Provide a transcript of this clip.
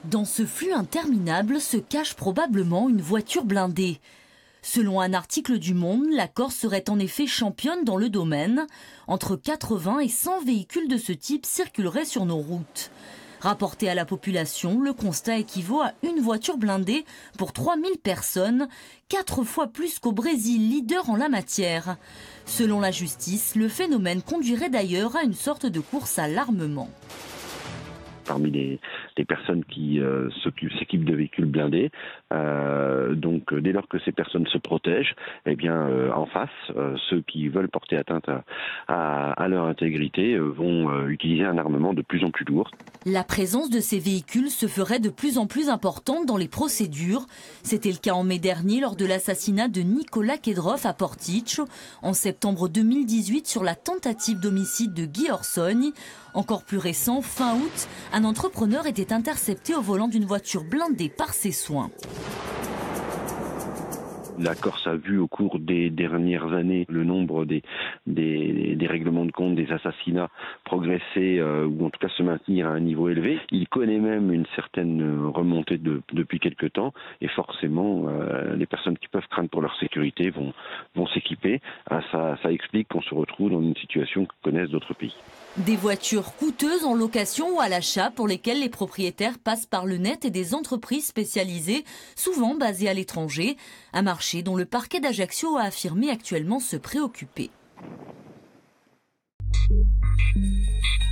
Dans ce flux interminable se cache probablement une voiture blindée. Selon un article du Monde, la Corse serait en effet championne dans le domaine. Entre 80 et 100 véhicules de ce type circuleraient sur nos routes. Rapporté à la population, le constat équivaut à une voiture blindée pour 3000 personnes, 4 fois plus qu'au Brésil, leader en la matière. Selon la justice, le phénomène conduirait d'ailleurs à une sorte de course à l'armement. Parmi les personnes qui s'équipent de véhicules blindés. Donc dès lors que ces personnes se protègent, eh bien en face, ceux qui veulent porter atteinte à leur intégrité vont utiliser un armement de plus en plus lourd. La présence de ces véhicules se ferait de plus en plus importante dans les procédures. C'était le cas en mai dernier lors de l'assassinat de Nicolas Kedroff à Portici, en septembre 2018 sur la tentative d'homicide de Guy Orsogne. Encore plus récent, fin août, un entrepreneur était intercepté au volant d'une voiture blindée par ses soins. La Corse a vu au cours des dernières années le nombre des règlements de compte, des assassinats progresser ou en tout cas se maintenir à un niveau élevé. Il connaît même une certaine remontée depuis quelque temps et forcément les personnes qui peuvent craindre pour leur sécurité vont s'équiper. Ça explique qu'on se retrouve dans une situation que connaissent d'autres pays. Des voitures coûteuses en location ou à l'achat pour lesquelles les propriétaires passent par le net et des entreprises spécialisées, souvent basées à l'étranger. Un marché dont le parquet d'Ajaccio a affirmé actuellement se préoccuper.